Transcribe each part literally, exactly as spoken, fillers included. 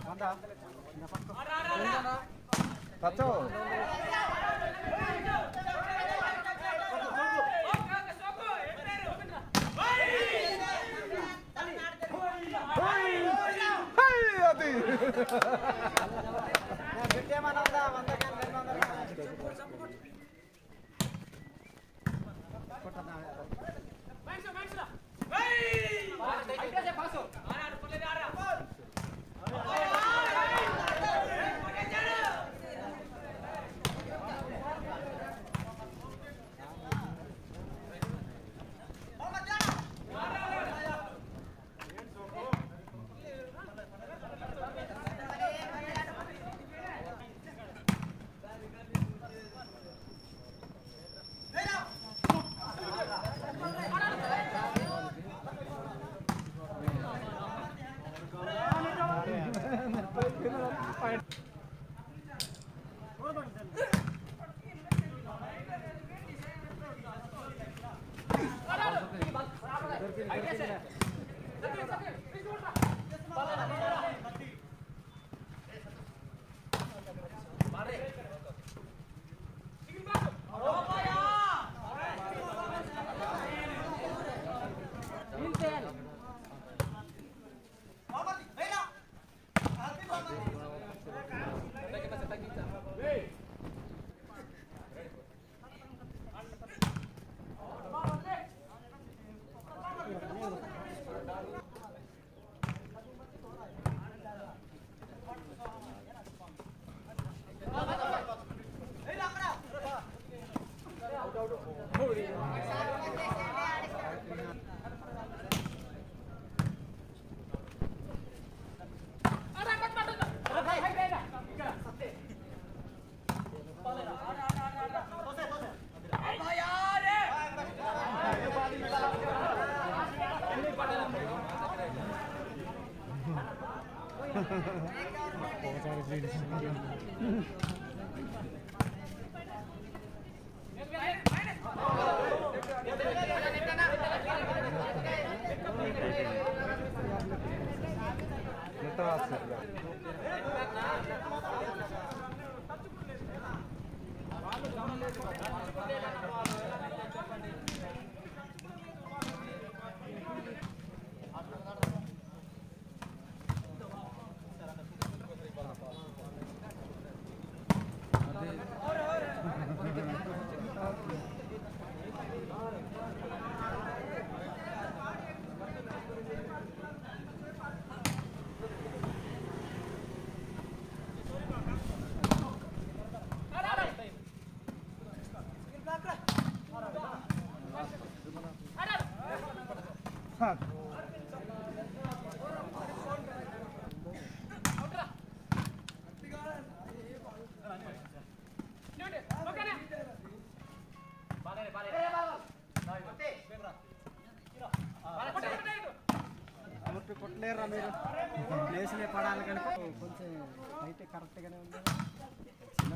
ప్లేస్లే పడాలి కనుక కొంచెం అయితే కరెక్ట్గానే ఉంది. చిన్న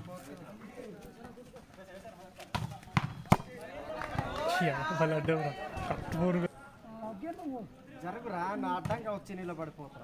జరుగురా నా అడ్డంగా వచ్చి నీళ్ళు పడిపోతారా.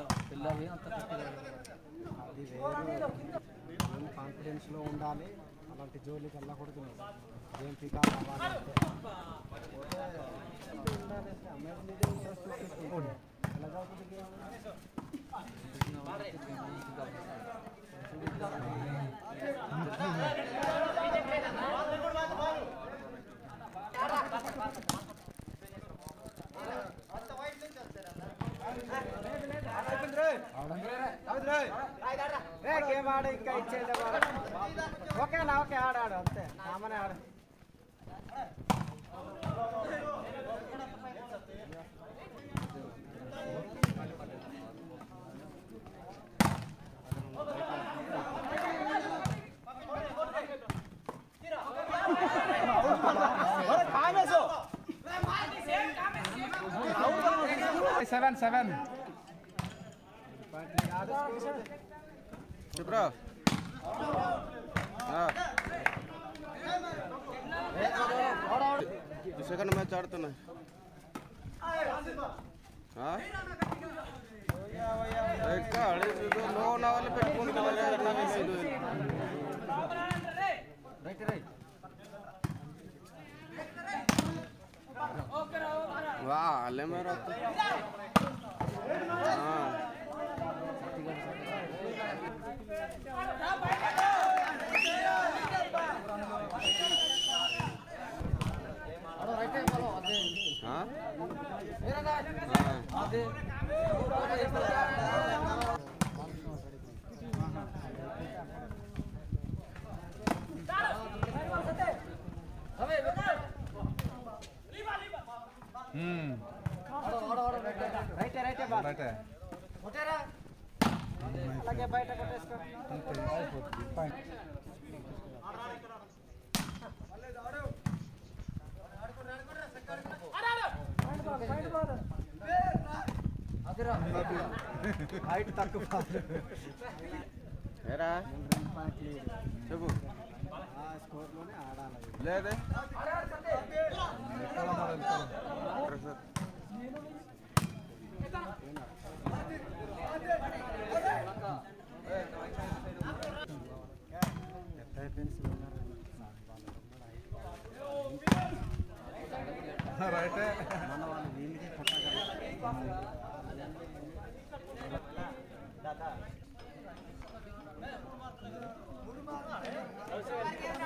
కాన్ఫిడెన్స్లో ఉండాలి. అలాంటి జోలికి వెళ్ళకూడదు ఏం పీకాలి అమ్మాయి మీద ఇంట్రెస్ట్ చూపిస్తుంది ఎలా చదువుతుంది గేమ్ ఆడ ఇంకా ఇచ్చేది ఓకేనా ఓకే ఆడాడు అంతే సామాన్య ఆడ seven seven. Bro. Ah. Second match ఆడుతున్నా. ఆ? ఎక్క అడిసి లో నావల పెట్టుకుంటా రైట్ రైట్ వా అల్లే మేరా ఆ రైటే రైటే బా రైటే కొట్టేరా అలాగే బయట కొట్టేసుకో అంతే అయిపోతుంది పాయింట్ ఆడు ఆడు ఆడు ఆడు పాయింట్ బాల్ అదిరా హైట్ తక్కువ ఏరా చెప్పు ఆ స్కోర్ లోనే ఆడాలి లేదే రైటే మన వాళ్ళు వీళ్ళకి కొట్టగలరు దాదా